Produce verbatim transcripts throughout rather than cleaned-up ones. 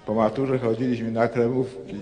Po maturze chodziliśmy na kremówki.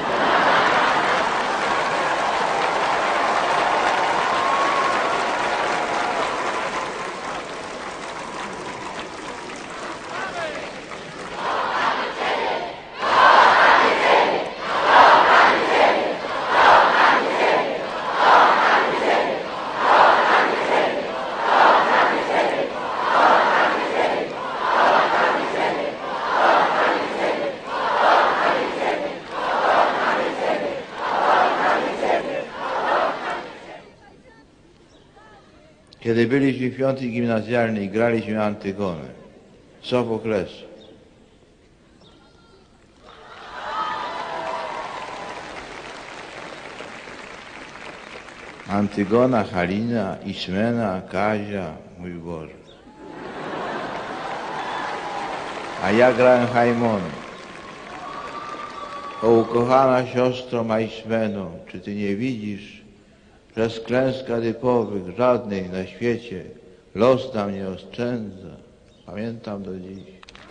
Kiedy byliśmy w piątej gimnazjalnej, graliśmy Antygonę Sofoklesu. Antygona, Halina, Ismena, Kazia, mój Boże. A ja grałem Hajmona. O ukochana siostro ma Ismeno, czy ty nie widzisz, że z klęsk adypowych żadnej na świecie los nam nie oszczędza. Pamiętam do dziś.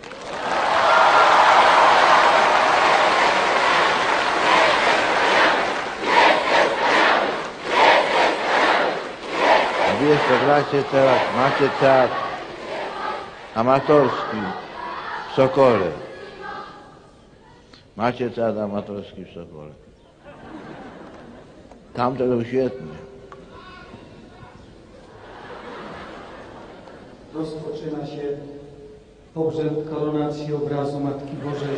A wy jeszcze gracie teraz, macie teatr amatorski w Sokole. Macie teatr amatorski w Sokole. Tam to był świetny. Rozpoczyna się pogrzeb koronacji obrazu Matki Bożej.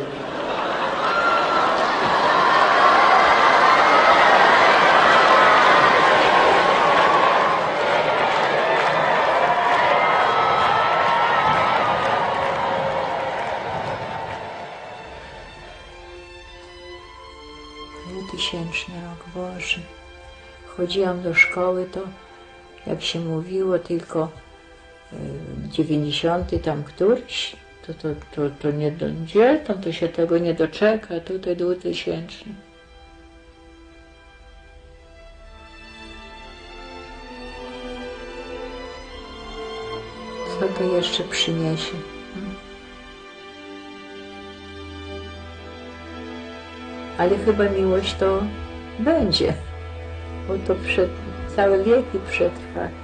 Dwutysięczny rok, Boże. Chodziłam do szkoły, to jak się mówiło, tylko dziewięćdziesiąty tam któryś, to, to, to, to nie do, gdzie tam to się tego nie doczeka, tutaj dwutysięczny. Co to jeszcze przyniesie? Hmm? Ale chyba miłość to będzie, bo to przed, całe wieki przetrwa.